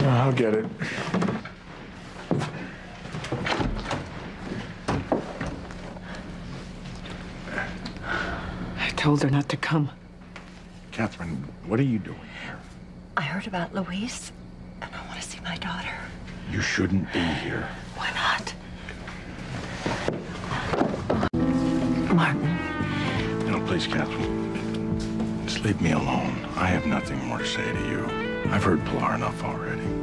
I'll get it. I told her not to come. Katherine, what are you doing here? I heard about Louise, and I want to see my daughter. You shouldn't be here. Why not? Martin. No, please, Katherine. Just leave me alone. I have nothing more to say to you. I've heard Pilar enough already.